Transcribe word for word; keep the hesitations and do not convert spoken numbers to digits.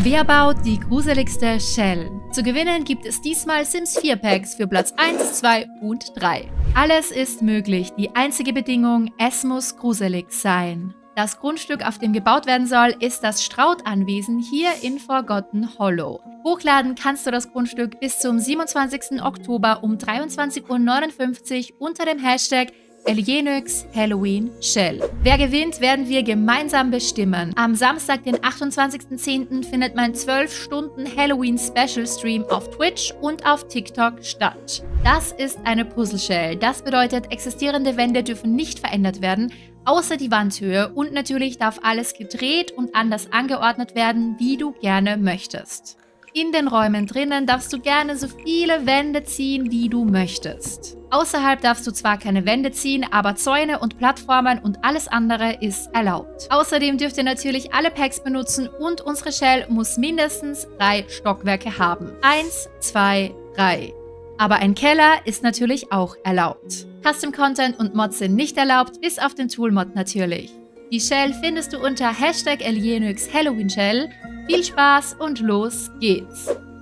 Wer baut die gruseligste Shell? Zu gewinnen gibt es diesmal Sims vier Packs für Platz eins, zwei und drei. Alles ist möglich, die einzige Bedingung, es muss gruselig sein. Das Grundstück, auf dem gebaut werden soll, ist das Strauth-Anwesen hier in Forgotten Hollow. Hochladen kannst du das Grundstück bis zum siebenundzwanzigsten Oktober um dreiundzwanzig Uhr neunundfünfzig unter dem Hashtag Elienyx Halloween Shell. Wer gewinnt, werden wir gemeinsam bestimmen. Am Samstag, den achtundzwanzigsten zehnten findet mein zwölf Stunden Halloween Special Stream auf Twitch und auf TikTok statt. Das ist eine Puzzle-Shell. Das bedeutet, existierende Wände dürfen nicht verändert werden, außer die Wandhöhe, und natürlich darf alles gedreht und anders angeordnet werden, wie du gerne möchtest. In den Räumen drinnen darfst du gerne so viele Wände ziehen, wie du möchtest. Außerhalb darfst du zwar keine Wände ziehen, aber Zäune und Plattformen und alles andere ist erlaubt. Außerdem dürft ihr natürlich alle Packs benutzen und unsere Shell muss mindestens drei Stockwerke haben. Eins, zwei, drei. Aber ein Keller ist natürlich auch erlaubt. Custom Content und Mods sind nicht erlaubt, bis auf den Tool-Mod natürlich. Die Shell findest du unter Hashtag Elienyx Halloween Shell. Viel Spaß und los geht's!